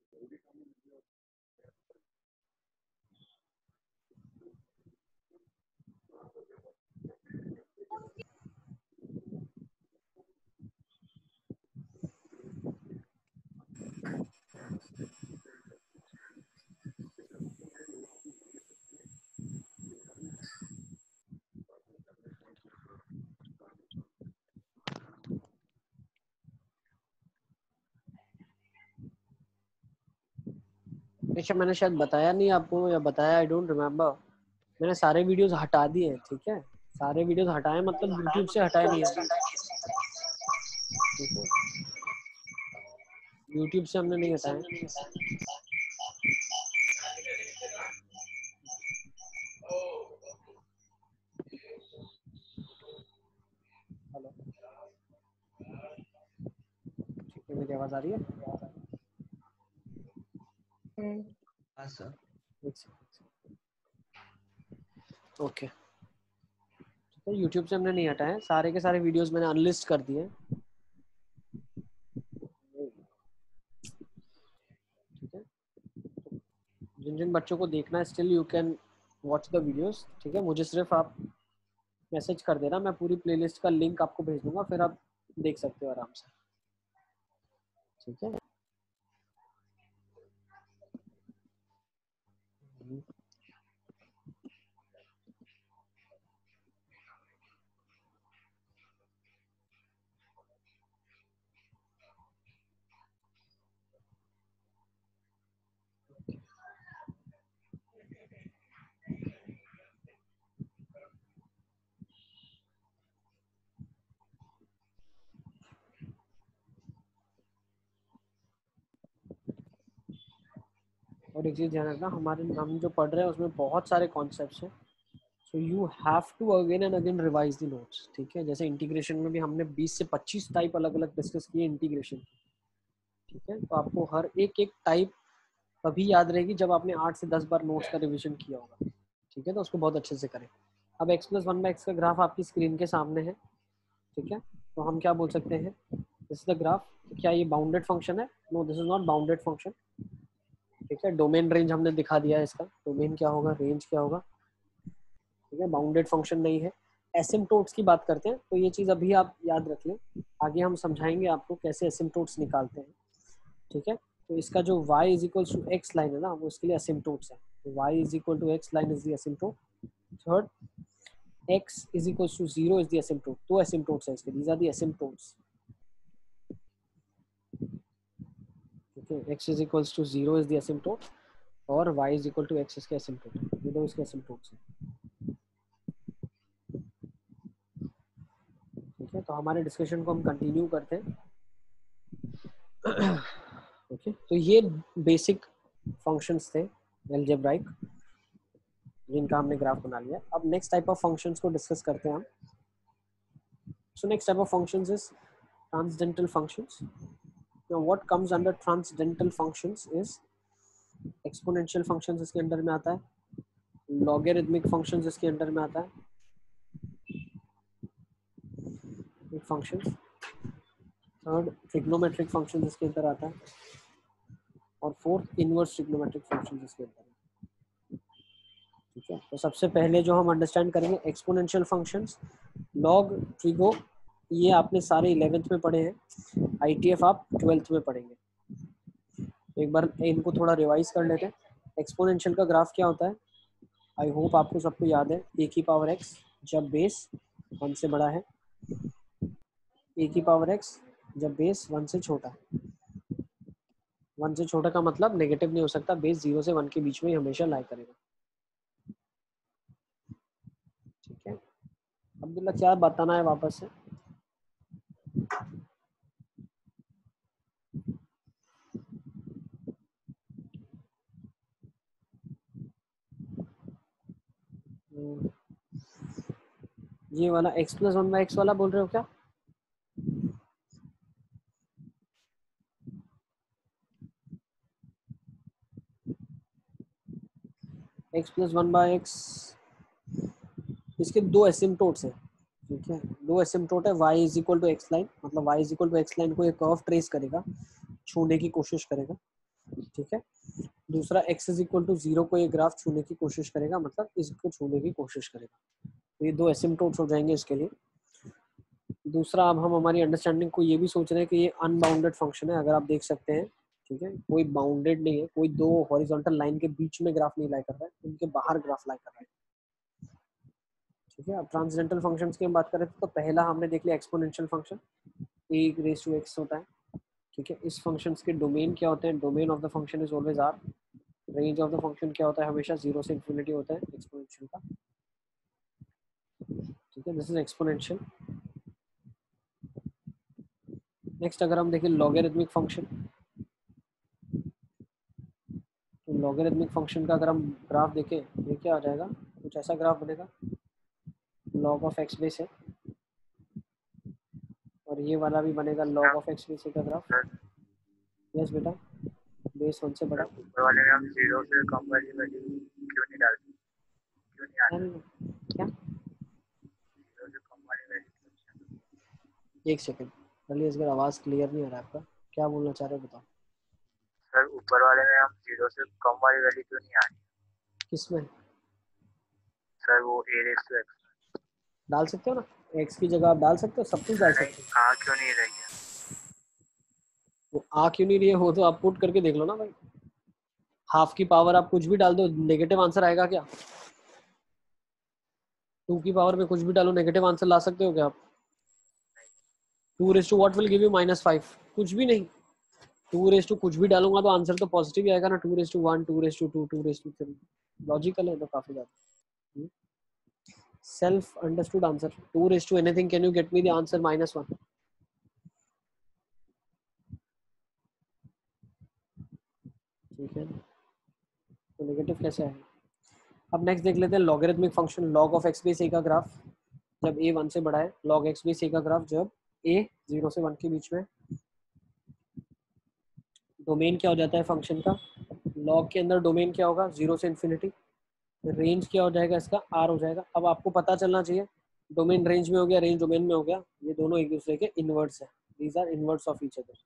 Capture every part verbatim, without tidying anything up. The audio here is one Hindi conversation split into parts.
अच्छा, मैंने शायद बताया नहीं आपको, या बताया, आई डोंट रिमेम्बर। मैंने सारे वीडियोस हटा दिए हैं, ठीक है। सारे वीडियोस हटाए मतलब यूट्यूब से हटाए नहीं है, ठीक है। यूट्यूब से हमने नहीं हटाए। हेलो, ठीक है, मेरी आवाज आ रही है? हाँ सर। ओके, ठीक है। यूट्यूब से हमने नहीं हटाए, सारे के सारे वीडियोस मैंने अनलिस्ट कर दिए, ठीक है। जिन जिन बच्चों को देखना है still you can watch the videos, ठीक है। मुझे सिर्फ आप मैसेज कर देना, मैं पूरी प्लेलिस्ट का लिंक आपको भेज दूंगा, फिर आप देख सकते हो आराम से, ठीक है। और एक चीज़ ध्यान रखना, हमारे हम जो पढ़ रहे हैं उसमें बहुत सारे कॉन्सेप्ट्स हैं, so you have to again and again revise the notes, ठीक है। जैसे इंटीग्रेशन में भी हमने बीस से पच्चीस टाइप अलग अलग डिस्कस किए इंटीग्रेशन, ठीक है। तो आपको हर एक एक टाइप तभी याद रहेगी जब आपने आठ से दस बार नोट्स का रिविजन किया होगा, ठीक है। तो उसको बहुत अच्छे से करें। अब x plus one by x का ग्राफ आपकी स्क्रीन के सामने है, ठीक है। तो हम क्या बोल सकते हैं, दिस इज द ग्राफ। क्या ये बाउंडेड फंक्शन है? No, this is not bounded function, ठीक है। डोमेन रेंज हमने दिखा दिया है, इसका डोमेन क्या होगा, रेंज क्या होगा, ठीक है। बाउंडेड फंक्शन नहीं है। एसिम्प्टोट्स की बात करते हैं, तो ये चीज़ अभी आप याद रख लें, आगे हम समझाएंगे आपको कैसे एसिम्प्टोट्स निकालते हैं, ठीक है। तो इसका जो y is equal to x line है ना, वो इसके लिए एसिम्प्टोट्स है। तो y is equal to x line is the asymptote. Third, x is equal to zero is the asymptote. दो एसिम्प्टोट्स है इसके, दीज आर द एसिम्प्टोट्स, ठीक है। x is equal to zero is the asymptote और y is equal to x इसके एसिम्प्टोट है, ये दो इसके एसिम्प्टोट्स हैं, ठीक है। तो हमारे डिस्कशन को हम कंटिन्यू करते हैं, ओके। तो ये बेसिक फंक्शंस थे अलजेब्राइक, जिनका हमने ग्राफ बना लिया। अब नेक्स्ट टाइप ऑफ फंक्शंस को डिस्कस करते हैं हम। So next type of functions is transcendental functions. Now what comes under transcendental functions is exponential functions इसके अंडर में आता है, लॉगरिथमिक फंक्शंस इसके अंडर में आता है, फंक्शंस। थर्ड, ट्रिग्नोमेट्रिक फंक्शंस इसके अंदर आता है, और फोर्थ, इनवर्स ट्रिग्नोमेट्रिक फंक्शंस इसके अंदर, ठीक है। तो सबसे पहले जो हम अंडरस्टैंड करेंगे एक्सपोनेंशियल फंक्शंस, लॉग, ट्रिगो, ये आपने सारे इलेवेंथ में पढ़े हैं, आईटीएफ आप ट्वेल्थ में पढ़ेंगे। तो एक बार इनको थोड़ा रिवाइज कर लेते हैं। एक्सपोनेंशियल का ग्राफ क्या होता है, आई होप आपको सबको याद है, ए की पावर एक्स जब बेस वन से बड़ा है, ए की पावर एक्स जब बेस वन से छोटा है। वन से छोटा का मतलब नेगेटिव नहीं हो सकता, बेस जीरो से वन के बीच में हमेशा लाई करेगा, ठीक है। अब्दुल्ला क्या बताना है वापस से? ये वाला x plus one by x वाला बोल रहे हो क्या? x plus one by x, इसके दो एसिम्टोट्स हैं, ठीक है। दो एसिम्टोट है, y is equal to x line, मतलब y is equal to x line को एक कर्व ट्रेस करेगा, छूने की कोशिश करेगा, ठीक है। दूसरा x is equal to zero को ये ग्राफ छूने की कोशिश करेगा, मतलब इसको छूने की कोशिश करेगा। तो ये दो एसिम्पटोट्स हो जाएंगे इसके लिए। दूसरा, अब हम हमारी अंडरस्टैंडिंग को ये भी सोच रहे हैं कि ये अनबाउंडेड फंक्शन है, अगर आप देख सकते हैं, ठीक है, कोई बाउंडेड नहीं है, कोई दो हॉरिजॉन्टल लाइन के बीच में ग्राफ नहीं लाई कर रहा है, उनके बाहर ग्राफ लाई कर रहा है। ठीक है। अब ट्रांसजेंडरल फंक्शंस की हम बात करें तो पहला हमने देख लिया exponential function, a raise to x होता है। ठीक है। इस फंक्शंस के डोमेन क्या होते हैं? Domain of the function is always R. Range of the function क्या होता है? हमेशा जीरो से इन्फिनिटी होता है एक्सपोनेंशियल का। ठीक है, दिस इज एक्सपोनेंशियल। नेक्स्ट अगर हम देखें लॉगरिथमिक फंक्शन, तो लॉगरिथमिक फंक्शन का अगर हम ग्राफ देखें, ये क्या आ जाएगा? कुछ ऐसा ग्राफ बनेगा, लॉग ऑफ एक्स बेस है, और ये वाला भी बनेगा लॉग ऑफ एक्स बेस का ग्राफ। यस बेटा, बेस वन से बड़ा। ऊपर वाले में हम जीरो से कम वाली वैल्यू क्यों नहीं डालते? क्यों नहीं आती? क्या? जीरो से कम वाली वैल्यू? एक सेकंड, पहले इसका आवाज क्लियर नहीं आ रहा आपका, क्या बोलना चाह रहे हो बताओ। सर ऊपर वाले में हम जीरो से कम वाली वैल्यू क्यों नहीं आती? किसमें? सर वो ए रेस टू एक्स डाल सकते हो ना, एक्स की जगह आप डाल सकते हो, सब कुछ डाल सकते हो। कहाँ क्यों नहीं रही है? वो आ क्यों नहीं रही है, वो तो आप पुट करके देख लो ना भाई। हाफ की पावर आप कुछ भी डाल दो, नेगेटिव आंसर आएगा क्या? टू की पावर में कुछ भी डालो, नेगेटिव आंसर ला सकते हो क्या आप? Two raise to what will give you minus five? कुछ भी नहीं। टू रेस टू कुछ भी डालूंगा तो आंसर तो पॉजिटिव ही आएगा ना। Two raise to one, two raise to two, two raise to three, logical है तो काफी ज्यादा। Self understood answer, two raise to anything, can you get me the answer minus one? ठीक है, तो नेगेटिव कैसे है? अब नेक्स्ट देख लेते हैं logarithmic function, log of x base a का ग्राफ जब ए वन से बड़ा है, लॉग एक्स बेस ए का ग्राफ जब ए जीरो से वन के बीच में। डोमेन क्या हो जाता है फंक्शन का? लॉग के अंदर डोमेन क्या होगा? जीरो से इन्फिनिटी। रेंज क्या हो जाएगा इसका? आर हो जाएगा। अब आपको पता चलना चाहिए, डोमेन रेंज में हो गया, रेंज डोमेन में हो गया, ये दोनों एक दूसरे के इनवर्स है, these are inverse of each other.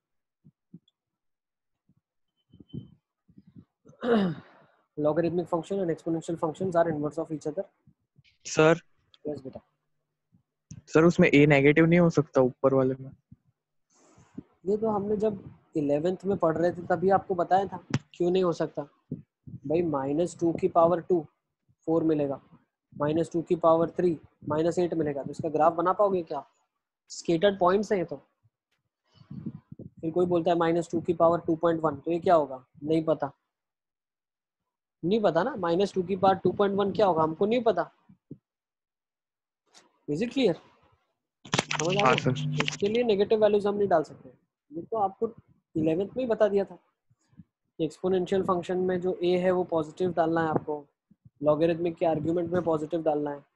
logarithmic function and exponential functions are inverse of each other. Sir yes बेटा। सर उसमें ए नेगेटिव नहीं हो सकता ऊपर वाले में? ये तो हमने जब इलेवेंथ में पढ़ रहे थे तभी आपको बताया था, क्यों नहीं हो सकता भाई। माइनस टू की पावर टू फोर मिलेगा, माइनस टू की पावर थ्री माइनस एट मिलेगा, तो इसका ग्राफ बना पाओगे क्या? स्केटर्ड पॉइंट्स है ये तो। फिर कोई बोलता है माइनस टू की पावर टू पॉइंट वन, तो ये क्या होगा? नहीं पता, नहीं पता ना। माइनस टू की पावर टू पॉइंट वन क्या होगा, हमको नहीं पता। Is it clear? समझ आ हाँ गया? सर। इसके लिए नेगेटिव वैल्यूज हम नहीं डाल सकते, ये तो आपको इलेवेंथ में ही बता दिया था। एक्सपोनेंशियल फंक्शन में जो ए है वो पॉजिटिव डालना है आपको, लॉगरिथमिक के आर्ग्यूमेंट में पॉजिटिव डालना है।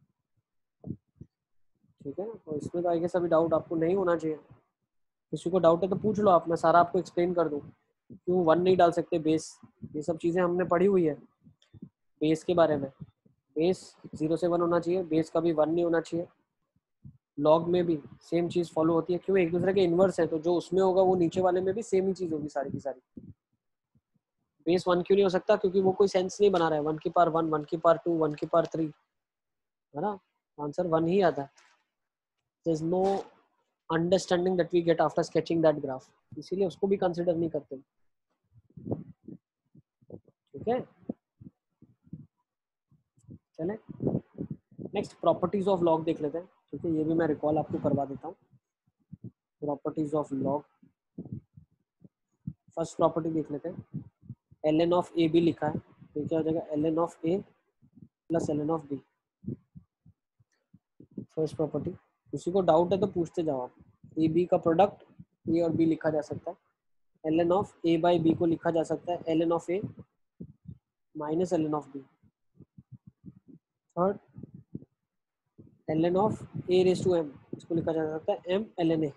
ठीक है ना, तो इसमें तो आई गेस अभी डाउट आपको नहीं होना चाहिए। किसी को डाउट है तो पूछ लो आप, मैं सारा आपको एक्सप्लेन कर दूँ क्यों वन नहीं डाल सकते, बेस, ये सब चीज़ें हमने पढ़ी हुई है बेस के बारे में। बेस जीरो से वन होना चाहिए, बेस कभी वन नहीं होना चाहिए। लॉग में भी सेम चीज़ फॉलो होती है, क्यों? एक दूसरे के इन्वर्स है, तो जो उसमें होगा वो नीचे वाले में भी सेम ही चीज़ होगी सारी की सारी। बेस वन क्यों नहीं हो सकता? क्योंकि वो कोई सेंस नहीं बना रहा है, वन की पावर वन, वन की पावर टू, वन की पावर थ्री, है ना, आंसर वन ही आता है। There is no understanding that we get after sketching that graph, इसीलिए उसको भी कंसिडर नहीं करते। ठीक है, चले नेक्स्ट प्रॉपर्टीज ऑफ लॉग देख लेते हैं। ठीक है, ये भी मैं रिकॉल आपको करवा देता हूँ। Properties of log, first property देख लेते हैं, l n of a b लिखा है, तो क्या हो जाएगा? L n of a plus l n of b, first property. किसी को डाउट है तो पूछते जाओ आप। ए बी का प्रोडक्ट ए और बी लिखा जा सकता है, l n of a by b को लिखा जा सकता है l n of a minus l n of b. Third, l n of a raise to m, इसको लिखा जा सकता है m l n a.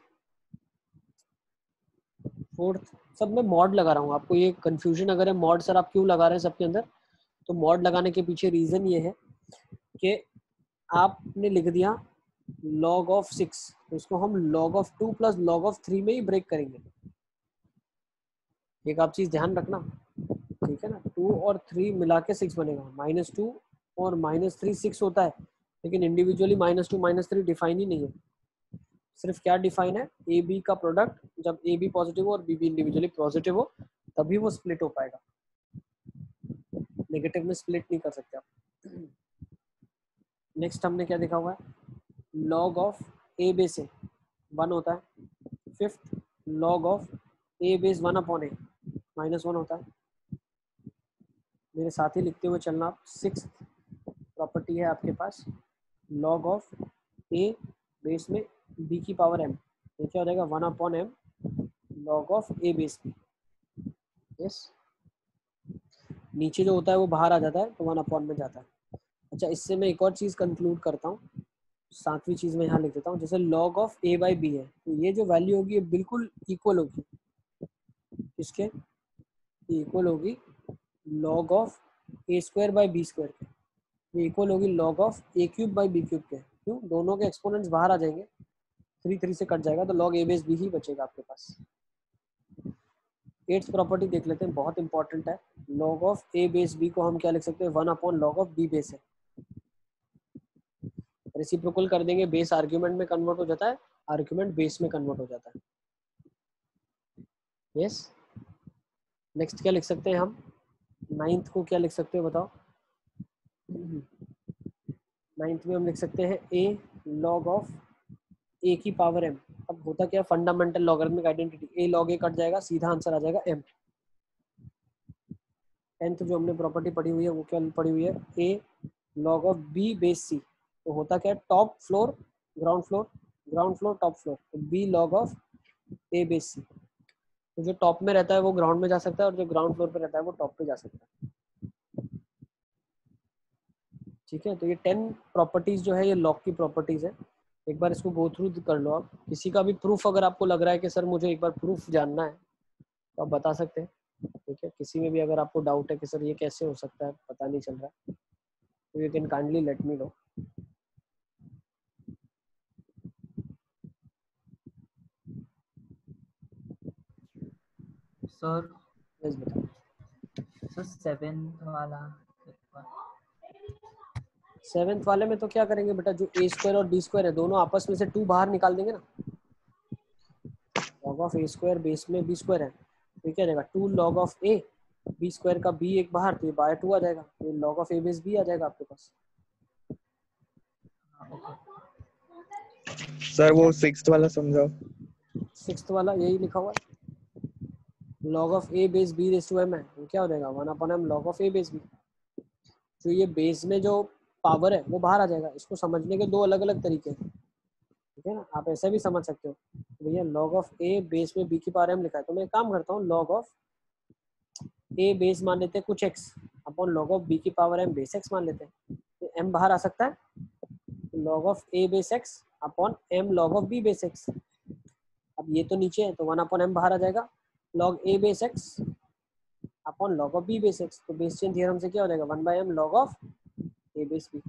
Fourth, सब में मॉड लगा रहा हूँ, आपको ये कंफ्यूजन अगर है मॉड सर आप क्यों लगा रहे हैं सबके अंदर, तो मॉड लगाने के पीछे रीजन ये है कि आपने लिख दिया लॉग ऑफ सिक्स, तो इसको हम log of two plus log of three में ही ब्रेक करेंगे। एक आप चीज ध्यान रखना, ठीक है ना, टू और थ्री मिला के सिक्स बनेगा, माइनस टू और माइनस थ्री सिक्स होता है, लेकिन individually minus two minus three define ही नहीं है। सिर्फ क्या डिफाइन है, ए बी का प्रोडक्ट, जब ए बी पॉजिटिव हो और बी बी इंडिविजुअली पॉजिटिव हो तभी वो स्प्लिट हो पाएगा, नेगेटिव में स्प्लिट नहीं कर सकते आप। नेक्स्ट हमने क्या देखा हुआ है, log of a base a one होता है, fifth log of a base one upon a minus one होता है। मेरे साथ ही लिखते हुए चलना आप। सिक्स प्रॉपर्टी है आपके पास, लॉग ऑफ ए बेस में बी की पावर एम, ये क्या हो जाएगा, one upon m log of a base b. Yes, नीचे जो होता है वो बाहर आ जाता है तो वन अपॉन में जाता है। अच्छा, इससे मैं एक और चीज़ कंक्लूड करता हूँ, सातवीं चीज़ में यहाँ लिख देता हूँ, जैसे log of a by b है तो ये जो वैल्यू होगी ये बिल्कुल इक्वल होगी, किसके, इक्वल होगी log of a square by b square के, ये इक्वल होगी log of a cube by b cube के। क्यों, दोनों के एक्सपोनेंट्स बाहर आ जाएंगे, थ्री थ्री से कट जाएगा तो लॉग ए बेस बी ही बचेगा आपके पास। एट्थ प्रॉपर्टी देख लेते हैं, बहुत इंपॉर्टेंट है। Log of a base b को हम क्या लिख सकते हैं, one upon log of b base है। रेसिप्रोकल कर देंगे, बेस आर्ग्यूमेंट में कन्वर्ट हो जाता है, आर्ग्यूमेंट बेस में कन्वर्ट हो जाता है। यस, नेक्स्ट क्या लिख सकते हैं हम, नाइन्थ को क्या लिख सकते हैं बताओ। नाइन्थ में हम लिख सकते हैं ए लॉग ऑफ ए की पावर एम। अब होता क्या, fundamental logarithmic identity, a log a cut जाएगा, सीधा आंसर आ जाएगा एम। टेंथ जो हमने प्रॉपर्टी पढ़ी हुई है वो क्या पढ़ी हुई है, a log of b base c, तो होता क्या है, top floor ground floor, ground floor top floor, तो b log of a base c. तो जो टॉप में रहता है वो ग्राउंड में जा सकता है और जो ग्राउंड फ्लोर पे रहता है वो टॉप पे जा सकता है। ठीक है, तो ये टेन प्रॉपर्टीज जो है ये लॉग की प्रॉपर्टीज है, एक बार इसको गो थ्रू कर लो आप। किसी का भी प्रूफ अगर आपको लग रहा है कि सर मुझे एक बार प्रूफ जानना है तो आप बता सकते हैं। ठीक है, किसी में भी अगर आपको डाउट है कि सर ये कैसे हो सकता है, पता नहीं चल रहा है, तो you can kindly let me know. Sir yes बेटा, सर सेवेंथ वाला सेवेंथ वाले में तो क्या करेंगे बेटा, जो ए स्क्वायर और बी स्क्वायर है दोनों आपस में से टू बाहर निकाल देंगे ना। Log of a square base में बी स्क्वायर है तो ये क्या जाएगा, two log of a, b square का बी एक बाहर तो ये बाय टू आ जाएगा, ये log of a base b आ जाएगा आपके पास। सर वो सिक्स्थ वाला समझाओ। सिक्स्थ वाला यही लिखा हुआ है, log of a base b raise to m है, वो क्या हो जाएगा, one upon m log of a base b. जो ये बेस में जो पावर है वो बाहर आ जाएगा। इसको समझने के दो अलग अलग तरीके हैं, ठीक है ना, आप ऐसा भी समझ सकते हो, भैया लॉग ऑफ ए बेस में बी की पावर एम लिखा है तो मैं एक काम करता हूँ, लॉग ऑफ ए बेस मान लेते हैं कुछ x upon log of b की पावर एम बेस एक्स मान लेते हैं, तो एम बाहर आ सकता है, log of a base x upon m log of b base x. अब ये तो नीचे है तो वन अपॉन एम बाहर आ जाएगा, log a base x upon log of b base x, तो बेस चेन थ्योरम से क्या हो जाएगा, one by m log of a base b.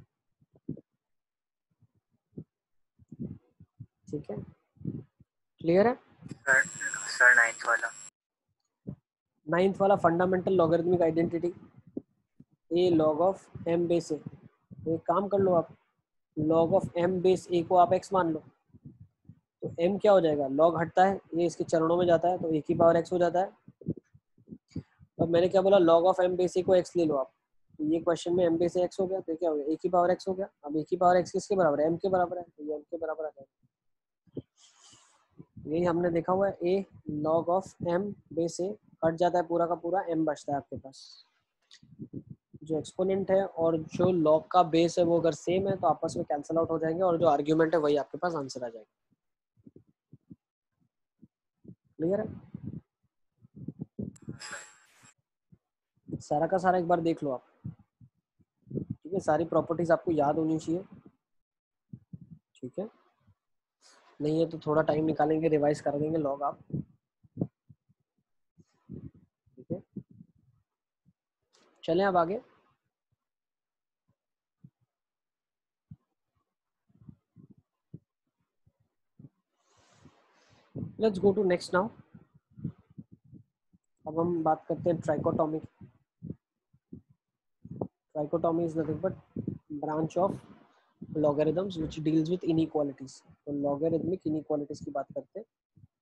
ठीक है, क्लियर है। सर सर नाइन्थ वाला नाइन्थ वाला fundamental logarithmic identity, a log of m base a, तो एक काम कर लो आप, log of m base a को आप एक्स मान लो, तो m क्या हो जाएगा, लॉग हटता है ये इसके चरणों में जाता है तो एक ही पावर x हो जाता है। अब मैंने क्या बोला, log of m base a को x ले लो आप, तो ये क्वेश्चन में m बेस a x हो गया तो क्या हो गया, एक ही पावर x हो गया। अब एक ही पावर x किसके बराबर है, m के बराबर है, तो ये m के बराबर आ जाएगा। यही हमने देखा हुआ है, a log of m base a cut जाता है पूरा का पूरा, m बचता है आपके पास। जो एक्सपोनेंट है और जो लॉग का बेस है वो अगर सेम है तो आपस में कैंसिल आउट हो जाएंगे और जो आर्ग्यूमेंट है वही आपके पास आंसर आ जाएगा। क्लियर है, सारा का सारा एक बार देख लो आप। ठीक है, सारी प्रॉपर्टीज आपको याद होनी चाहिए। ठीक है, नहीं है तो थोड़ा टाइम निकालेंगे, रिवाइज कर देंगे लॉग आप। ठीक है, चलें अब आगे। Let's go to next now. अब हम बात करते हैं trichotomy. Trichotomy is nothing but branch of logarithms which deals with inequalities. तो लॉगरिथमिक इनइक्वालिटीज की बात करते हैं।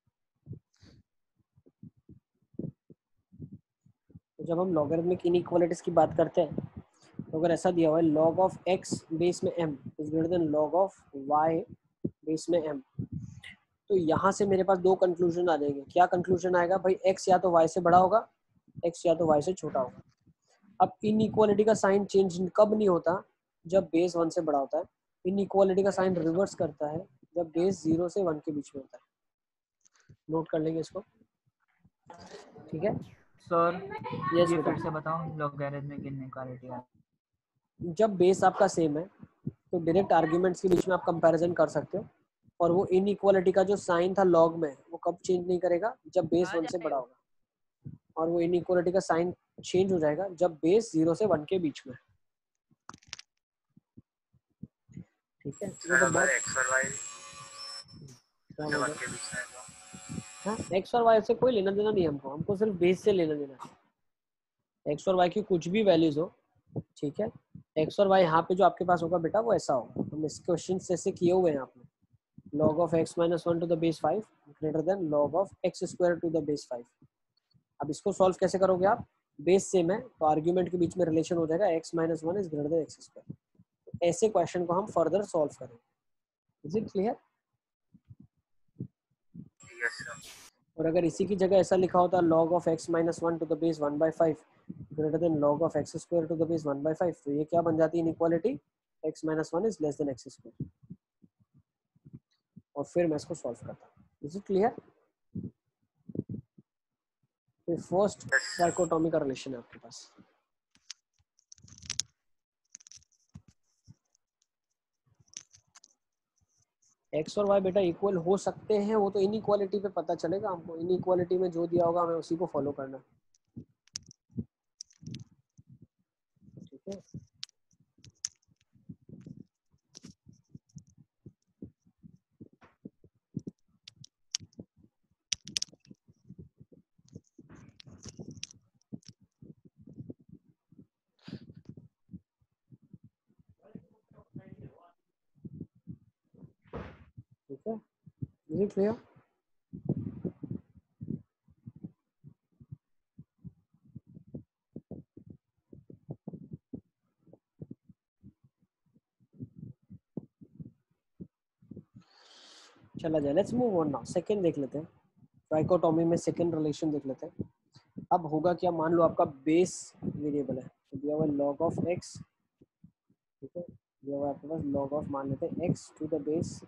तो जब हम लॉगरिथमिक इनइक्वालिटीज की बात करते हैं तो अगर ऐसा दिया हुआ है log ऑफ x बेस में m is greater than log of y base में m, तो यहाँ से मेरे पास दो कंक्लूजन आ जाएंगे। क्या कंक्लूजन आएगा भाई, x या तो y से बड़ा होगा, x या तो y से छोटा होगा। अब इनइक्वालिटी का साइन चेंज कब नहीं होता, जब बेस वन से बड़ा होता है। इनइक्वालिटी का साइन रिवर्स करता है जब बेस जीरो से वन के बीच में होता है। नोट कर लेंगे इसको, ठीक है सर यस ये बेटा। फिर से बताओ लॉगरिथमिक इनइक्वालिटी है। जब बेस आपका सेम है तो डायरेक्ट आर्ग्यूमेंट्स के बीच में आप कंपैरिजन कर सकते हो, और वो इनइक्वालिटी का जो साइन था लॉग में वो कब चेंज नहीं करेगा, जब बेस वन से बड़ा होगा। और वो इनइक्वालिटी का साइन चेंज हो जाएगा जब बेस जीरो से वन के बीच में, ठीक है। ये तो बहुत एक्स और वाई क्या के बीच में तो हाँ, एक्स और वाई से कोई लेना देना नहीं हमको, हमको सिर्फ बेस से लेना देना है। एक्स और वाई की कुछ भी वैल्यूज हो, ठीक है। एक्स और वाई यहाँ पे जो आपके पास होगा बेटा वो ऐसा होगा। हम इस क्वेश्चन ऐसे किए हुए हैं आपने, log of x minus one to the base five greater than log of x square to the base five. अब इसको सॉल्व कैसे करोगे आप, बेस सेम है तो आर्ग्यूमेंट के बीच में रिलेशन हो जाएगा x minus one is greater than x square। तो ऐसे क्वेश्चन को हम फर्दर सॉल्व करेंगे। Is it clear? Yes sir. और अगर इसी की जगह ऐसा लिखा होता log of x minus one to the base one by five greater than log of x square to the base one by five, तो ये क्या बन जाती है inequality, x minus one is less than x square। और फिर मैं इसको सॉल्व करता हूँ। Is it clear? फिर फर्स्ट ट्राइकोटॉमी का रिलेशन है आपके पास। एक्स और वाई बेटा इक्वल हो सकते हैं, वो तो इनइक्वालिटी पे पता चलेगा हमको। इनइक्वालिटी में जो दिया होगा हमें उसी को फॉलो करना, ठीक है। ठीक है, इज इट क्लियर? चला जाए, let's move on now. Second देख लेते हैं, ट्राइकोटॉमी में सेकंड रिलेशन देख लेते हैं। अब होगा क्या, मान लो आपका बेस वेरिएबल है, तो दिया हुआ log ऑफ x, ठीक है, दिया हुआ आपके पास log ऑफ, मान लेते हैं x to the base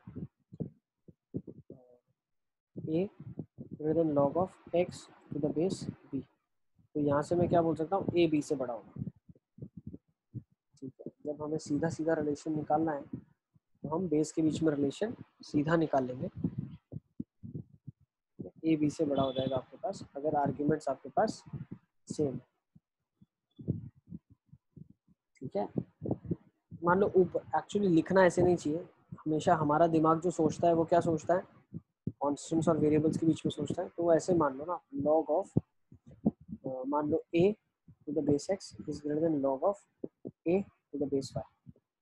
a greater than log of x to the base b। तो यहाँ से मैं क्या बोल सकता हूँ, a b से बड़ा होगा, ठीक है। जब हमें सीधा सीधा रिलेशन निकालना है तो हम बेस के बीच में रिलेशन सीधा निकाल लेंगे, ए बी से बड़ा हो जाएगा आपके पास अगर आर्ग्यूमेंट्स आपके पास सेम, ठीक है। मान लो ऊपर, एक्चुअली लिखना ऐसे नहीं चाहिए, हमेशा हमारा दिमाग जो सोचता है वो क्या सोचता है, कॉन्स्टेंट्स और वेरिएबल्स के बीच में सोचता है। तो वो ऐसे मान लो ना, log ऑफ मान लो a to the base x is greater than log of a to the base y,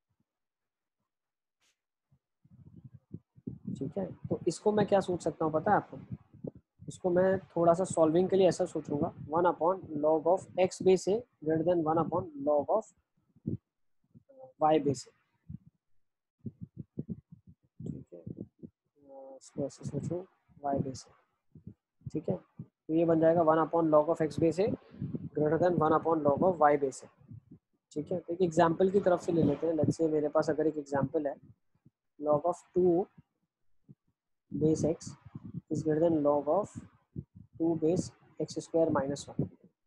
ठीक है। तो इसको मैं क्या सोच सकता हूँ पता है आपको, इसको मैं थोड़ा सा सॉल्विंग के लिए ऐसा सोचूंगा, one upon log of x base a greater than one upon log of y base a, ठीक है। इसको ऐसे सोचो वाई बेस ए, ठीक है। तो ये बन जाएगा one upon log of x base a greater than one upon log of y base a, ठीक है। तो एक एग्जाम्पल की तरफ से ले लेते हैं। लेट्स से मेरे पास अगर एक एग्जाम्पल है, log of two base x is greater than log of two base x square minus one,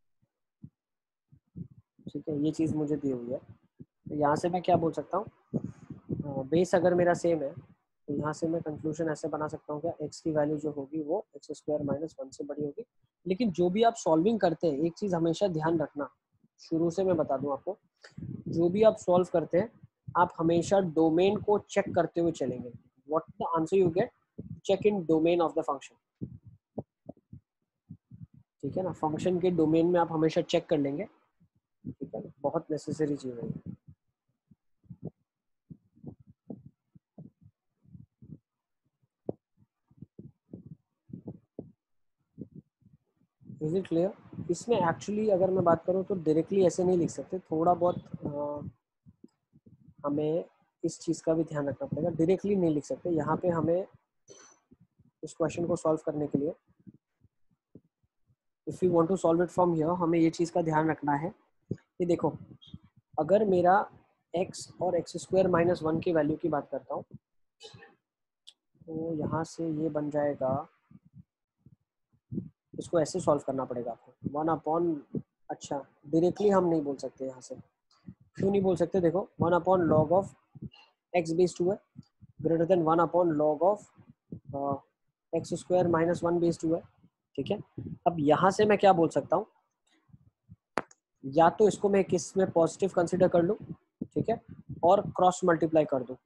ठीक है। ये चीज़ मुझे दी हुई है, तो यहाँ से मैं क्या बोल सकता हूँ, बेस अगर मेरा सेम है तो यहाँ से मैं कंक्लूजन ऐसे बना सकता हूँ क्या, एक्स की वैल्यू जो होगी वो एक्स स्क्वायर माइनस वन से बड़ी होगी। लेकिन जो भी आप सॉल्विंग करते हैं, एक चीज़ हमेशा ध्यान रखना, शुरू से मैं बता दूँ आपको, जो भी आप सॉल्व करते हैं आप हमेशा डोमेन को चेक करते हुए चलेंगे। What the answer you get, check in domain of the function, ठीक है ना, फंक्शन के डोमेन में आप हमेशा चेक कर लेंगे, ठीक है ना, बहुत नेसेसरी चीज़ है। Is it clear? इसमें एक्चुअली अगर मैं बात करूँ तो डायरेक्टली ऐसे नहीं लिख सकते, थोड़ा बहुत आ, हमें इस चीज़ का भी ध्यान रखना पड़ेगा। डायरेक्टली नहीं लिख सकते यहाँ पे, हमें इस क्वेश्चन को सॉल्व करने के लिए, if you want to solve it from here, हमें ये चीज़ का ध्यान रखना है कि देखो, अगर मेरा x और एक्स स्क्वायर माइनस वन की वैल्यू की बात करता हूँ, तो यहाँ से ये बन जाएगा, इसको ऐसे सॉल्व करना पड़ेगा आपको, वन अपॉन, अच्छा डायरेक्टली हम नहीं बोल सकते यहाँ से, क्यों नहीं बोल सकते? देखो, one upon log of x base two है greater than one upon log of x square minus one base two है, ठीक है। अब यहाँ से मैं क्या बोल सकता हूँ, या तो इसको मैं किस में पॉजिटिव कंसिडर कर लूँ, ठीक है, और क्रॉस मल्टीप्लाई कर दूँ,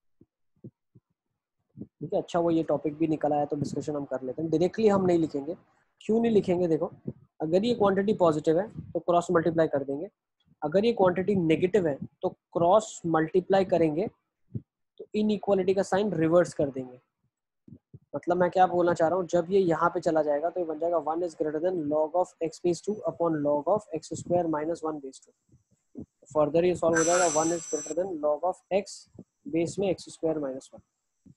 ठीक है। अच्छा, वो ये टॉपिक भी निकल आया तो डिस्कशन हम कर लेते हैं। डायरेक्टली हम नहीं लिखेंगे, क्यों नहीं लिखेंगे? देखो, अगर ये क्वांटिटी पॉजिटिव है तो क्रॉस मल्टीप्लाई कर देंगे, अगर ये क्वांटिटी नेगेटिव है तो क्रॉस मल्टीप्लाई करेंगे तो इनइक्वालिटी का साइन रिवर्स कर देंगे। मतलब मैं क्या बोलना चाह रहा हूँ, जब ये यहाँ पे चला जाएगा तो ये बन जाएगा one is greater than log of x base two upon log of x square minus one base two. Further ये सॉल्व हो जाएगा, one is greater than log of x base में x square minus one.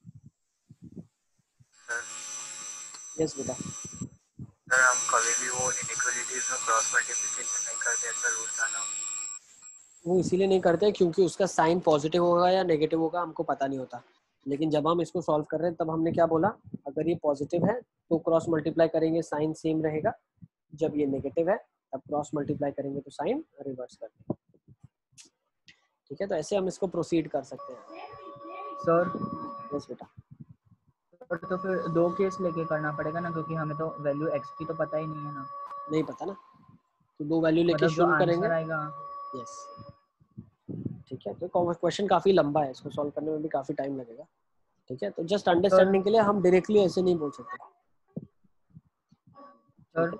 Yes बेटा। सर हम कभी भी वो इनइक्वालिटीज में क्रॉस मल्टीप्लिकेशन नहीं करते, ऐसा रूल था ना? वो इसीलिए नहीं करते क्योंकि उसका साइन पॉजिटिव होगा या नेगेटिव होगा हमको पता नहीं होता, लेकिन जब हम इसको सॉल्व कर रहे हैं तब हमने क्या बोला, अगर ये पॉजिटिव है तो क्रॉस मल्टीप्लाई करेंगे, साइन सेम रहेगा, जब ये नेगेटिव है तब क्रॉस मल्टीप्लाई करेंगे तो साइन रिवर्स कर देंगे, ठीक है। तो ऐसे हम इसको प्रोसीड कर सकते हैं। सर यस बेटा। तो फिर दो केस लेके करना पड़ेगा ना, क्योंकि हमें तो वैल्यू एक्स की तो पता ही नहीं है ना। नहीं पता ना, तो दो वैल्यू लेके मतलब जो शुरू करेंगे। आंसर आएगा। यस, ठीक है। तो क्वेश्चन काफी लंबा है, इसको सॉल्व करने में भी काफी टाइम लगेगा, ठीक है। तो जस्ट अंडरस्टैंडिंग के लिए हम डायरेक्टली ऐसे नहीं बोल सकते, sir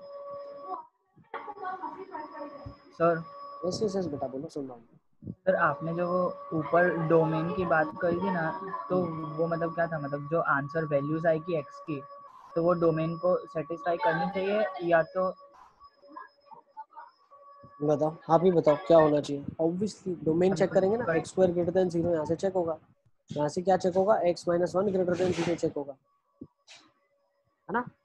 sir yes yes yes बेटा, बोलो, सुन रहा हूँ। सर आपने जो वो ऊपर डोमेन की बात करी थी ना, तो वो मतलब क्या था, मतलब जो आंसर वैल्यूज आएगी एक्स की, तो वो डोमेन को सेटिस्फाई करनी चाहिए, या तो बताओ, आप ही बताओ क्या होना चाहिए। ऑब्वियसली डोमेन चेक करेंगे ना, कर, x square greater than zero यहाँ से चेक होगा, यहाँ से क्या चेक होगा, x minus one greater than zero check होगा, है ना।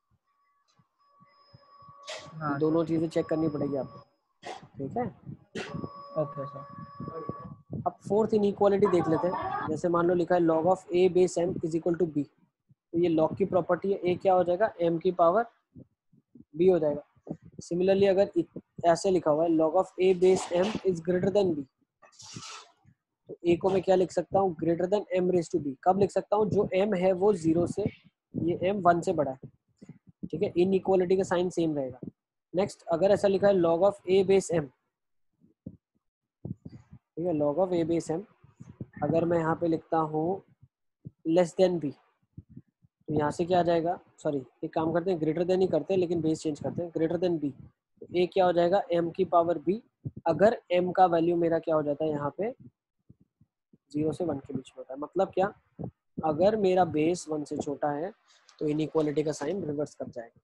हाँ दोनों चीजें चेक करनी पड़ेगी आपको, ठीक है। Okay sir. अब फोर्थ इनइक्वालिटी देख लेते हैं। जैसे मान लो लिखा है log of a base m is equal to b, तो ये लॉग की प्रॉपर्टी है, ए क्या हो जाएगा, एम की पावर बी हो जाएगा। सिमिलरली अगर ऐसे लिखा हुआ है log of a base m is greater than b, तो ए को मैं क्या लिख सकता हूँ, greater than m raise to b. कब लिख सकता हूँ, जो एम है वो जीरो से, ये एम वन से बड़ा है, ठीक है। इनइक्वालिटी का साइन सेम रहेगा। नेक्स्ट, अगर ऐसा लिखा है log of a base m, ठीक है, log of a base m, अगर मैं यहाँ पे लिखता हूँ लेस देन बी, तो यहाँ से क्या आ जाएगा, सॉरी एक काम करते हैं, ग्रेटर देन ही करते हैं लेकिन बेस चेंज करते हैं, ग्रेटर देन बी, तो ए क्या हो जाएगा, एम की पावर बी, अगर एम का वैल्यू मेरा क्या हो जाता है यहाँ पे जीरो से वन के बीच में होता है। मतलब क्या, अगर मेरा बेस वन से छोटा है तो इनइक्वालिटी का साइन रिवर्स कर जाएगा।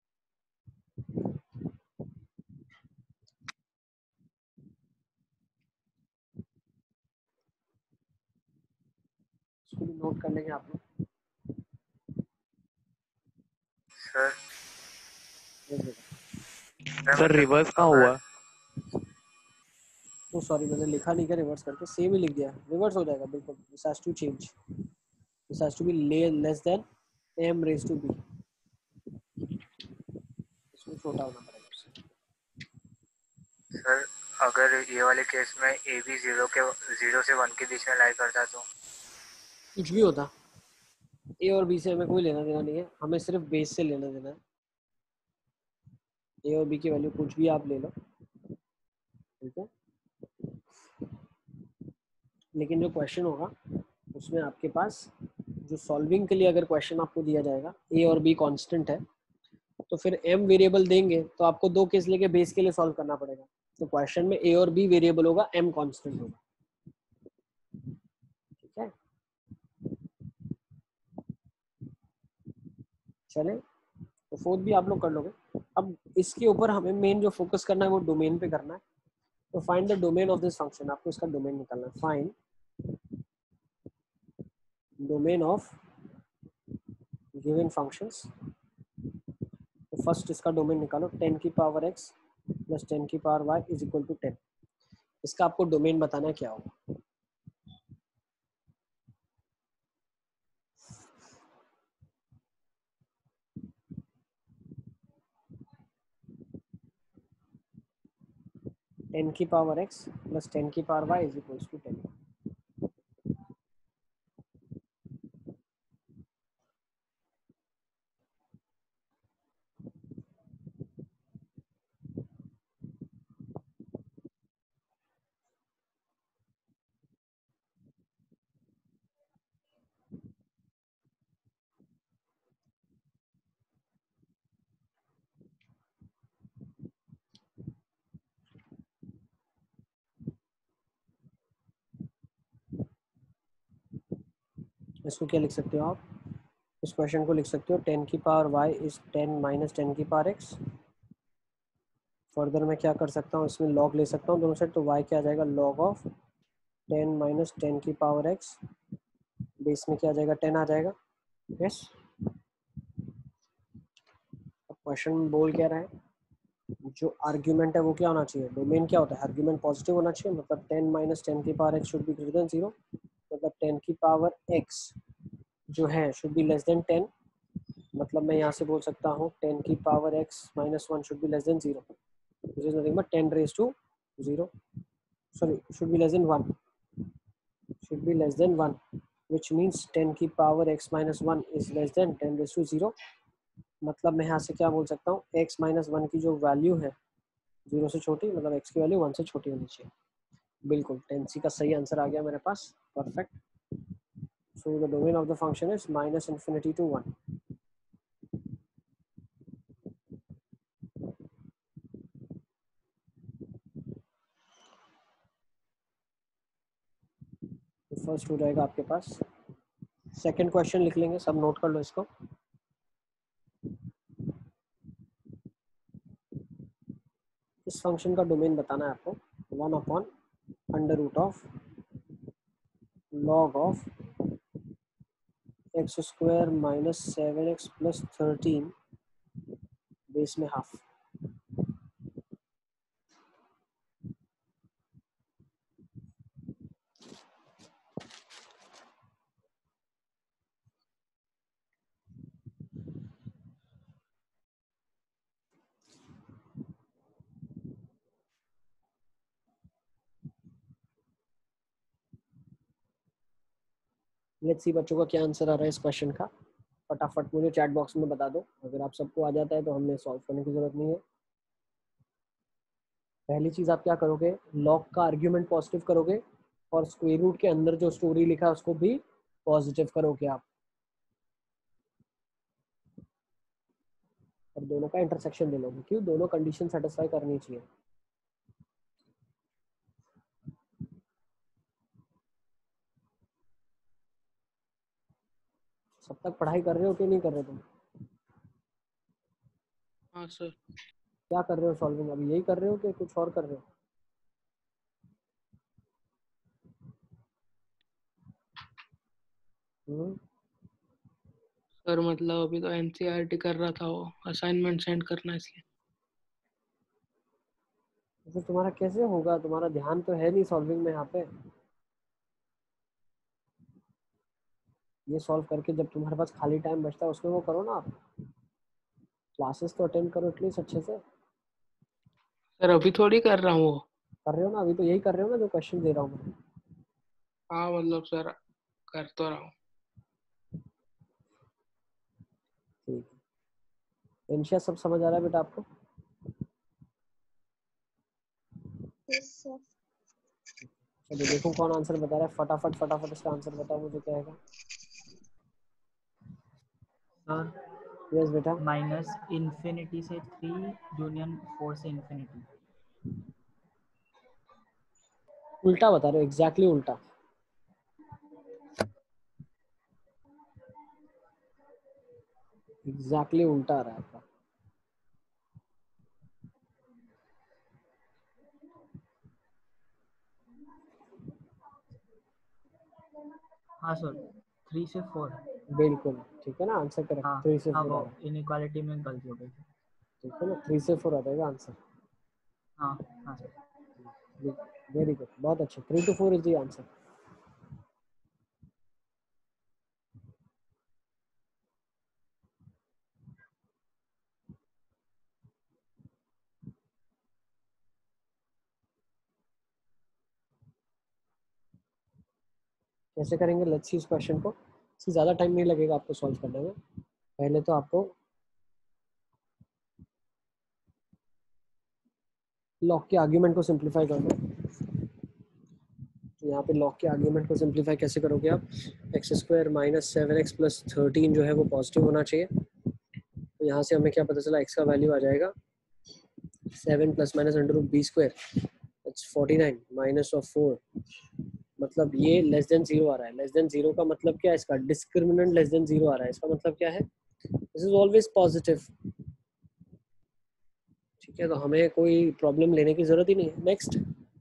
इसको भी नोट कर लेंगे आप लोग। सर सर रिवर्स कहाँ हुआ? तो सॉरी मैंने लिखा नहीं क्या रिवर्स करके, सेम ही लिख दिया, रिवर्स हो जाएगा बिल्कुल। This has to change, this has to be less than m raise to b, इसमें छोटा होना पड़ेगा। सर अगर ये वाले केस में ए भी जीरो के जीरो से वन के बीच में लाई करता तो कुछ भी होता, ए और बी से हमें कोई लेना देना नहीं है, हमें सिर्फ बेस से लेना देना है। ए और बी की वैल्यू कुछ भी आप ले लो, ठीक है। लेकिन जो क्वेश्चन होगा उसमें आपके पास जो सॉल्विंग के लिए अगर क्वेश्चन आपको दिया जाएगा, ए और बी कांस्टेंट है, तो फिर m वेरिएबल देंगे तो आपको दो केस लेके बेस के लिए सॉल्व करना पड़ेगा। तो क्वेश्चन में a और b वेरिएबल होगा, m कांस्टेंट होगा, ठीक है। चले, तो फोर्थ भी आप लोग कर लोगे। अब इसके ऊपर हमें मेन जो फोकस करना है वो डोमेन पे करना है। तो find the domain of this function, आपको इसका डोमेन निकालना है। Find domain of given functions. तो फर्स्ट इसका डोमेन निकालो, टेन की पावर x प्लस टेन की power y is equal to ten. इसका आपको डोमेन बताना है क्या होगा। टेन की पावर x प्लस टेन की power y is equal to ten. इसको क्या लिख सकते हो आप, इस क्वेश्चन को लिख सकते हो टेन की power y is ten minus ten की पावर x। फर्दर मैं क्या कर सकता हूँ, इसमें लॉग ले सकता हूँ दोनों साइड, तो y क्या आ जाएगा, log of ten minus ten की पावर x, बेस में क्या आ जाएगा, टेन आ जाएगा। यस, अब क्वेश्चन बोल क्या रहा है, जो आर्ग्यूमेंट है वो क्या होना चाहिए, डोमेन क्या होता है, आर्ग्यूमेंट पॉजिटिव होना चाहिए, मतलब टेन माइनस टेन की power x should be greater than zero, मतलब टेन की पावर x जो है should be less than ten. मतलब मैं यहाँ से बोल सकता हूँ टेन की power x minus one should be less than zero, which is nothing but ten raised to zero, sorry, should be less than one, should be less than one, which means ten की power x minus one is less than ten raised to zero। मतलब मैं यहाँ से क्या बोल सकता हूँ, x minus one की जो वैल्यू है जीरो से छोटी, मतलब x की वैल्यू वन से छोटी होनी चाहिए। बिल्कुल, टेन सी का सही आंसर आ गया मेरे पास, perfect. So the domain of the function is minus infinity to one. First हो जाएगा आपके पास। सेकंड क्वेश्चन लिख लेंगे, सब नोट कर लो इसको। इस फंक्शन का डोमेन बताना है आपको, one upon under root of log of x square minus seven x plus thirteen base में हाफ। लेट्स सी बच्चों का क्या आंसर आ रहा है इस क्वेश्चन का, फटाफट मुझे चैट बॉक्स में बता दो। अगर आप सबको आ जाता है तो हमें सॉल्व करने की जरूरत नहीं है। पहली चीज आप क्या करोगे, लॉग का आर्ग्यूमेंट पॉजिटिव करोगे और स्क्वायर रूट के अंदर जो स्टोरी लिखा है उसको भी पॉजिटिव करोगे आप, और दोनों का इंटरसेक्शन ले लोगे। क्यों, दोनों कंडीशन सेटिस्फाई करनी चाहिए। सब तक पढ़ाई कर रहे हो कि नहीं कर रहे तुम? हाँ सर। क्या कर रहे हो सॉल्विंग, अभी यही कर रहे हो कि कुछ और कर रहे हो? हम्म, सर मतलब अभी तो एनसीईआरटी कर रहा था, वो असाइनमेंट सेंड करना इसलिए। तो फिर तुम्हारा कैसे होगा, तुम्हारा ध्यान तो है नहीं सॉल्विंग में यहाँ पे। ये सॉल्व करके जब तुम्हारे पास खाली टाइम बचता है उसमें वो करो ना आप, क्लासेस तो अटेंड करो एटलीस्ट अच्छे से। सर अभी थोड़ी कर रहा हूँ वो। कर रहे हो ना, अभी तो यही कर रहे हो ना जो क्वेश्चन दे रहा हूँ मैं। हाँ मतलब सर कर तो रहा हूँ। ठीक है, इंशिया सब समझ आ रहा है बेटा आपको? Yes sir. चलिए देखो कौन आंसर बता रहा है, फटाफट फटाफट इसका आंसर बताओ मुझे क्या आएगा। हाँ यस बेटा, माइनस इन्फिनिटी से थ्री यूनियन फोर से इन्फिनिटी। उल्टा बता रहे हो, एग्जैक्टली उल्टा। एग्जैक्टली उल्टा आ रहा है आपका। हाँ सर, थ्री से फोर। बिल्कुल ठीक है ना, आंसर करेक्ट, हाँ थ्री से हाँ, फोर आ वो रहा है। इनइक्वालिटी में गलती हो गई थी। ठीक है ना, थ्री से फोर आ जाएगा आंसर। हाँ हाँ सर। वेरी गुड, बहुत अच्छा, three two four is the answer. कैसे करेंगे, लेट्स सी इस क्वेश्चन को। इससे ज़्यादा टाइम नहीं लगेगा आपको सॉल्व करने में। पहले तो आपको लॉग के आर्ग्यूमेंट को सिंप्लीफाई करना है। तो यहाँ पे लॉग के आर्ग्यूमेंट को सिंप्लीफाई कैसे करोगे आप, x square minus seven x plus thirteen जो है वो पॉजिटिव होना चाहिए। तो यहाँ से हमें क्या पता चला, एक्स का वैल्यू आ जाएगा seven plus minus under root b square, it's forty nine minus of four, मतलब ये लेस देन जीरो आ रहा है। लेस देन जीरो का मतलब क्या है, इसका डिस्क्रिमिनेंट लेस देन जीरो आ रहा है, इसका मतलब क्या है, दिस इज ऑलवेज पॉजिटिव। ठीक है, तो हमें कोई प्रॉब्लम लेने की जरूरत ही नहीं है। नेक्स्ट,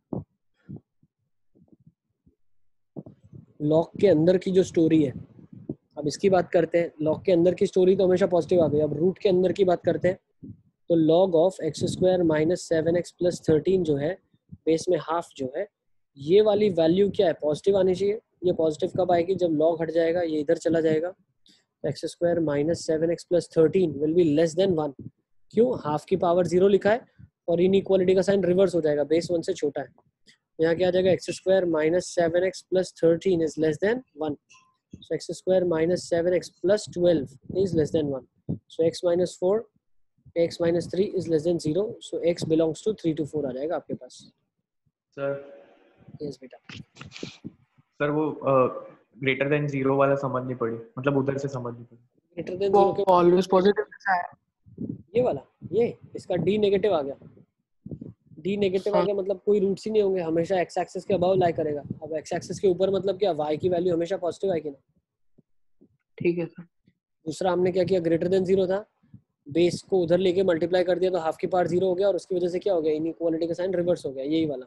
लॉग के अंदर की जो स्टोरी है, अब इसकी बात करते हैं। लॉग के अंदर की स्टोरी तो हमेशा पॉजिटिव आ गई। अब रूट के अंदर की बात करते हैं। तो log of x square minus seven x plus thirteen जो है, बेस में हाफ जो है, ये वाली वैल्यू क्या है, पॉजिटिव आनी चाहिए। ये पॉजिटिव कब आएगी, जब लॉग हट जाएगा, ये इधर चला जाएगा। X square minus seven x plus thirteen will be less than one. क्यों, हाफ की पावर जीरो लिखा है और इनइक्वालिटी का साइन रिवर्स हो जाएगा, बेस वन से छोटा है। यहाँ क्या आ जाएगा, x square minus seven x plus thirteen is less than one. So x square minus seven x plus twelve is less than one. So x minus four, x minus three is less than zero. So x belongs to three to four आ जाएगा आपके पास। सर Yes बेटा। सर वो ग्रेटर देन जीरो वाला समझनी पड़ी, मतलब उधर से समझनी पड़ी। Greater than वो zero के ऑलवेज पॉजिटिव कैसा है? ये वाला, ये इसका d नेगेटिव आ गया। d नेगेटिव आ हाँ गया मतलब कोई रूट्स ही नहीं होंगे, हमेशा x एक्सिस के अबव लाई करेगा। अब x एक्सिस के ऊपर मतलब क्या, y की वैल्यू हमेशा पॉजिटिव आएगी ना। ठीक है सर। दूसरा हमने क्या किया, ग्रेटर देन जीरो था, बेस को उधर लेके मल्टीप्लाई कर दिया तो हाफ की पावर जीरो हो गया और उसकी वजह से क्या हो गया, इनइक्वालिटी का साइन रिवर्स हो गया, यही वाला।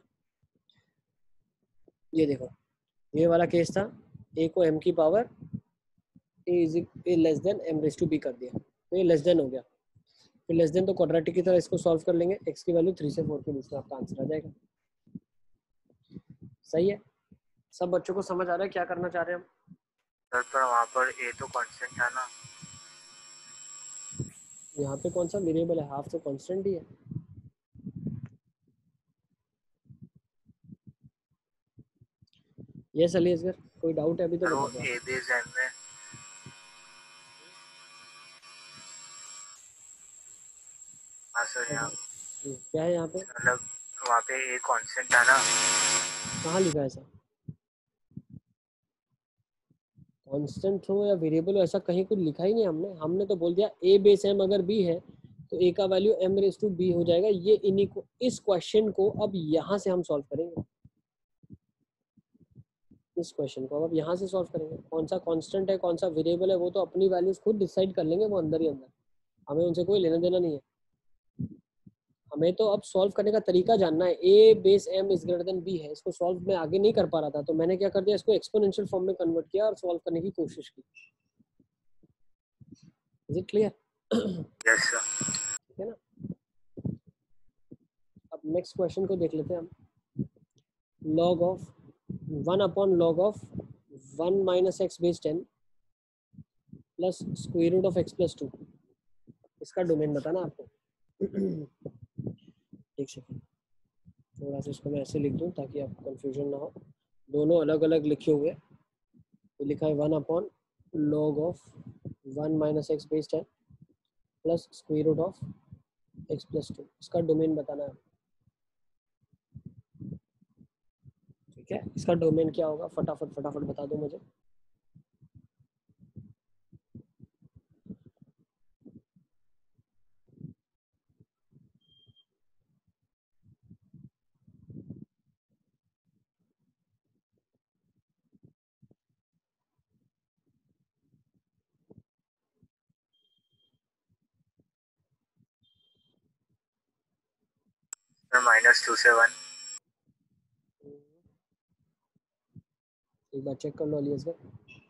ये देखो, ये वाला केस था, a को m की power a is a less than m raise to b कर दिया, तो ये लेस देन हो गया। फिर लेस देन तो क्वाड्रेटिक की तरह इसको सॉल्व कर लेंगे, x की वैल्यू थ्री से फोर के बीच में आपका आंसर आ जाएगा। सही है, सब बच्चों को समझ आ रहा है क्या करना चाह रहे हैं हम? सर पर वहाँ पर ए तो कांस्टेंट था ना। यहाँ पे कौन सा वेरिएबल है, हाफ तो कांस्टेंट ही है। यस अली असगर, कोई डाउट है अभी तो सर वो बता दो। ए बेस एम में, हाँ सर यहाँ क्या है यहाँ पे, मतलब वहाँ पे ए कांस्टेंट था ना। कहाँ लिखा है ऐसा, कांस्टेंट हो या वेरिएबल हो, ऐसा कहीं कुछ लिखा ही नहीं हमने। हमने तो बोल दिया a बेस m अगर b है तो a का value m raise to b हो जाएगा। ये इन्हीं को, इस क्वेश्चन को अब यहाँ से हम सॉल्व करेंगे। इस क्वेश्चन को अब यहाँ से सॉल्व करेंगे। कौन सा कांस्टेंट है कौन सा वेरिएबल है वो तो अपनी वैल्यूज खुद डिसाइड कर लेंगे वो अंदर ही अंदर, हमें उनसे कोई लेना देना नहीं है। हमें तो अब सॉल्व करने का तरीका जानना है। a base m is greater than b है, इसको सॉल्व मैं आगे नहीं कर पा रहा था तो मैंने क्या कर दिया, इसको एक्सपोनेंशियल फॉर्म में कन्वर्ट किया और सॉल्व करने की कोशिश की। Is it clear? Yes sir. ठीक है ना। अब नेक्स्ट क्वेश्चन को देख लेते हैं हम। Log of one upon log of one minus x base ten plus square root of x plus two, इसका डोमेन बताना आपको। एक सेकेंड, थोड़ा सा इसको मैं ऐसे लिख दूं ताकि आपको कंफ्यूजन ना हो। दोनों अलग अलग लिखे हुए, तो लिखा है one upon log of one minus x base ten plus square root of x plus two, इसका डोमेन बताना है। ठीक है, इसका डोमेन क्या होगा, फटाफट फटाफट बता दो मुझे। माइनस टू से वन। एक बार चेक कर लो अलियास भाई।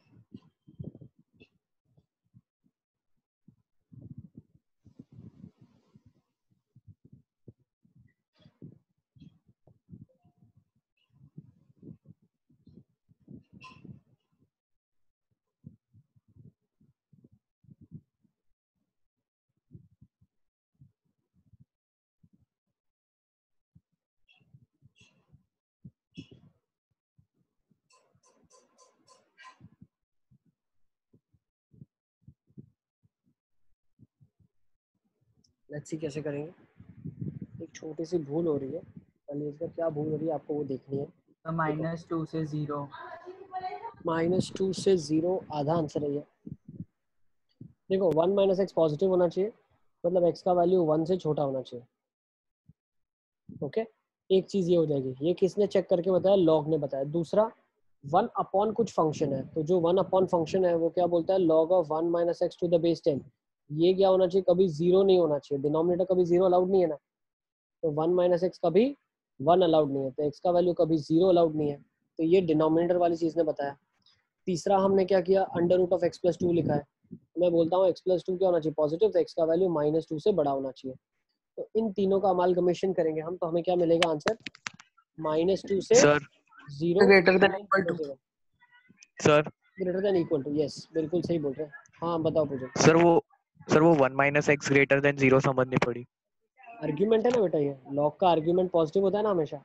लेट्स सी कैसे करेंगे। एक छोटी सी भूल हो रही है, अलियास भाई क्या भूल हो रही है आपको वो देखनी है। तो माइनस टू से जीरो। माइनस टू से जीरो आधा आंसर है ये। देखो वन माइनस एक्स पॉजिटिव होना चाहिए, मतलब एक्स का वैल्यू वन से छोटा होना चाहिए। ओके, एक चीज ये हो जाएगी। ये किसने चेक करके बताया? लॉग ने बताया। दूसरा, वन अपॉन कुछ फंक्शन है, तो जो वन अपॉन फंक्शन है वो क्या बोलता है? Log of one minus x to the base ten. ये क्या होना चाहिए? कभी जीरो नहीं होना चाहिए। डिनोमिनेटर कभी जीरो अलाउड नहीं है ना, तो वन माइनस एक्स कभी वन अलाउड नहीं है, तो एक्स का वैल्यू कभी जीरो अलाउड नहीं है। तो ये डिनोमिनेटर वाली चीज ने बताया। तीसरा हमने क्या किया? Under root of x plus two लिखा है। मैं बोलता हूँ एक्स प्लस टू क्या होना चाहिए? पॉजिटिव, तो एक्स का वैल्यू माइनस टू से बड़ा होना चाहिए। तो इन तीनों का अमालगमेशन करेंगे हम, तो हमें क्या मिलेगा आंसर? माइनस टू से sir zero greater than equal to. Sir greater than equal to. Yes, बिल्कुल सही बोल रहे हैं। हाँ बताओ पूछो। सर वो सर वो one minus x greater than zero समझनी पड़ी। आर्ग्यूमेंट है ना बेटा, ये लॉग का आर्ग्यूमेंट पॉजिटिव होता है ना हमेशा।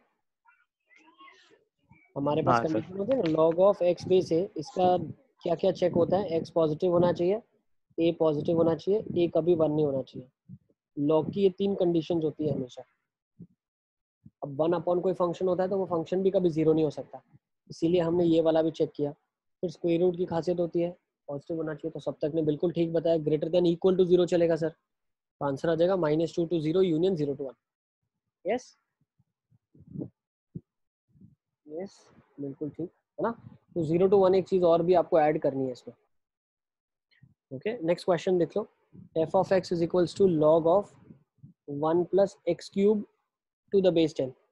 हमारे पास हाँ सर। कंडीशन होती है ना, लॉग ऑफ एक्स बेस है, इसका क्या क्या चेक होता है? एक्स पॉजिटिव होना चाहिए, ए पॉजिटिव होना चाहिए, ए कभी वन नहीं होना चाहिए। लॉग की ये तीन कंडीशंस होती है हमेशा। अब वन अपॉन कोई फंक्शन होता है तो वो फंक्शन भी कभी जीरो नहीं हो सकता, इसीलिए हमने ये वाला भी चेक किया। फिर स्क्वायर रूट की खासियत होती है, पॉजिटिव होना चाहिए, तो सब तक ने बिल्कुल ठीक बताया। Greater than equal to zero चलेगा सर, तो आंसर आ जाएगा minus two to zero union zero to one. Yes yes, बिल्कुल ठीक है ना। तो जीरो टू वन एक चीज और भी आपको ऐड करनी है इसमें। ओके, नेक्स्ट क्वेश्चन देख लो। F of x is equals to log of one plus x cube to the base ten.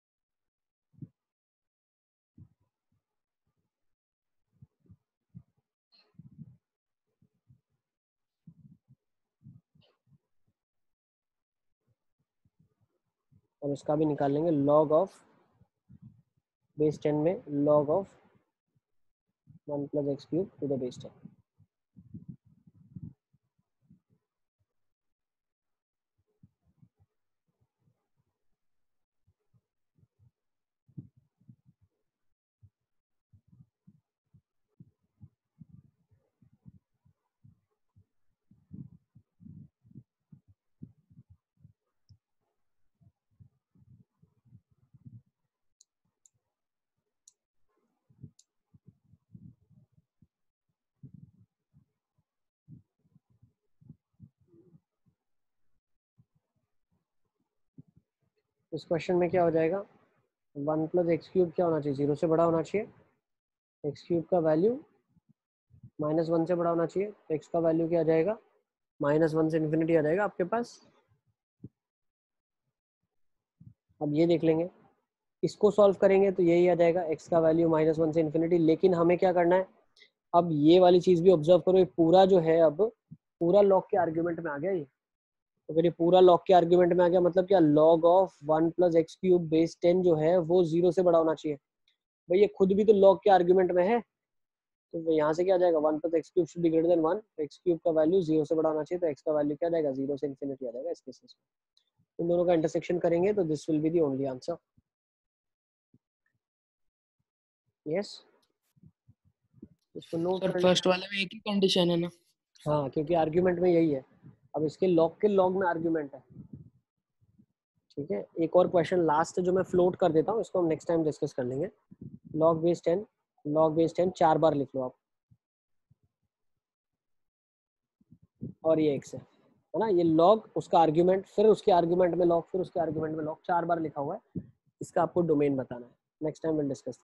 और इसका भी निकाल लेंगे, लॉग ऑफ बेस टेन में log of one plus x cube to the base ten. इस क्वेश्चन में क्या हो जाएगा? वन प्लस एक्स क्यूब क्या होना चाहिए? जीरो से बड़ा होना चाहिए। एक्स क्यूब का वैल्यू माइनस वन से बड़ा होना चाहिए, तो एक्स का वैल्यू क्या आ जाएगा? माइनस वन से इन्फिनिटी आ जाएगा आपके पास। अब ये देख लेंगे, इसको सॉल्व करेंगे तो यही आ जाएगा, एक्स का वैल्यू माइनस वन से इन्फिनिटी। लेकिन हमें क्या करना है? अब ये वाली चीज भी ऑब्जर्व करो, ये पूरा जो है अब पूरा लॉग के आर्ग्यूमेंट में आ गया ये। तो अगर ये पूरा लॉग के आर्ग्यूमेंट में आ गया, मतलब क्या? Log of one plus x cube base ten जो है वो जीरो से बड़ा होना चाहिए। भाई ये खुद भी तो लॉग के आर्ग्यूमेंट में है, तो यहाँ से क्या आ जाएगा? One plus x cube should be greater than one. X cube का वैल्यू जीरो से बड़ा होना चाहिए, तो एक्स का वैल्यू क्या आ जाएगा? जीरो से इन्फिनिटी आ जाएगा इस केस में। इन दोनों का इंटरसेक्शन करेंगे तो this will be the only answer. Yes, इसको नोट सर कर फर्स्ट लेना। वाले में एक ही कंडीशन है ना? हाँ, क्योंकि आर्ग्यूमेंट में यही है। अब इसके लॉग के लॉग में आर्ग्यूमेंट है। ठीक है, एक और क्वेश्चन लास्ट जो मैं फ्लोट कर देता हूँ, इसको हम नेक्स्ट टाइम डिस्कस कर लेंगे। Log base ten, log base ten चार बार लिख लो आप, और ये एक्स है है ना। ये लॉग, उसका आर्ग्यूमेंट, फिर उसके आर्ग्यूमेंट में लॉग, फिर उसके आर्ग्यूमेंट में लॉग, चार बार लिखा हुआ है। इसका आपको डोमेन बताना है। Next time will discuss.